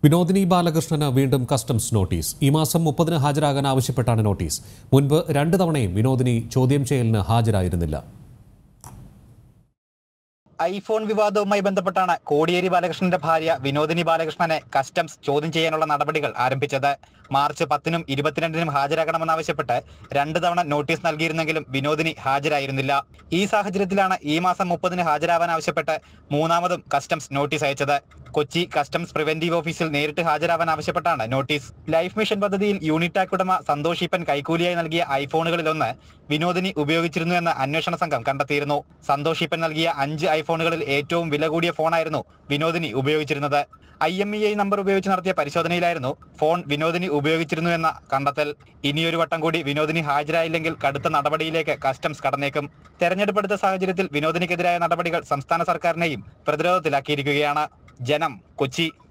വിനോദിനി ബാലകൃഷ്ണന് വീണ്ടും customs notice. ഈ മാസം 30-ന് ഹാജരാകാൻ ആവശ്യപ്പെട്ടാണ് നോട്ടീസ്. മുൻപ് 2 തവണയും വിനോദിനി ചോദ്യം ചെയ്യലിന് ഹാജരായിരുന്നില്ല. ഐഫോൺ വിവാദവുമായി ബന്ധപ്പെട്ടാണ് കോടിയേരി ബാലകൃഷ്ണന്റെ ഭാര്യ വിനോദിനി ബാലകൃഷ്ണനെ കസ്റ്റംസ് ചോദ്യം ചെയ്യാനുള്ള നടപടികൾ ആരംഭിച്ചത്. മാർച്ച് 10-നും 22-നും ഹാജരാകണമെന്നാവശ്യപ്പെട്ട് 2 തവണ നോട്ടീസ് നൽകിയിരുന്നെങ്കിലും വിനോദിനി ഹാജരായിരുന്നില്ല. ഈ സാഹചര്യത്തിലാണ് ഈ മാസം 30-ന് ഹാജരാവാൻ ആവശ്യപ്പെട്ട് 3ാമതും കസ്റ്റംസ് നോട്ടീസ് അയച്ചത്. കൊച്ചി കസ്റ്റംസ് പ്രിവന്റീവ് ഓഫീസിൽ നേരിട്ട് ഹാജരാവാൻ ആവശ്യപ്പെട്ടാണ് നോട്ടീസ്. ലൈഫ് മിഷൻ പദ്ധതിയിൽ യൂണിടാക് ഉടമ സന്തോഷ് കൈക്കൂലിയായി നൽകിയ ഐഫോണുകളിലൊന്ന് വിനോദിനി ഉപയോഗിച്ചിരുന്നുവെന്ന് അന്വേഷണ സംഘം കണ്ടെത്തിയിരുന്നു. സന്തോഷ് നൽകിയ 5 ഐഫോണുകളിൽ ഏറ്റവും വില കൂടിയ ഫോണായിരുന്നു വിനോദിനി ഉപയോഗിച്ചിരുന്നത്. IMEI നമ്പർ ഉപയോഗിച്ച് നടത്തിയ പരിശോധനയിലായിരുന്നു ഫോൺ വിനോദിനി ഉപയോഗിച്ചിരുന്നുവെന്ന കണ്ടെത്തൽ. ഇനിയൊരു വട്ടം കൂടി വിനോദിനി ഹാജരായില്ലെങ്കിൽ കടുത്ത നടപടിയിലേക്ക് കസ്റ്റംസ് കടന്നേക്കും. തെരഞ്ഞെടുപ്പെടുത്ത സാഹചര്യത്തിൽ വിനോദിനിക്കെതിരായ നടപടികൾ സംസ്ഥാന സർക്കാരിനെയും പ്രതിരോധത്തിലാക്കിയിരിക്കുകയാണ്. ജനം, കൊച്ചി.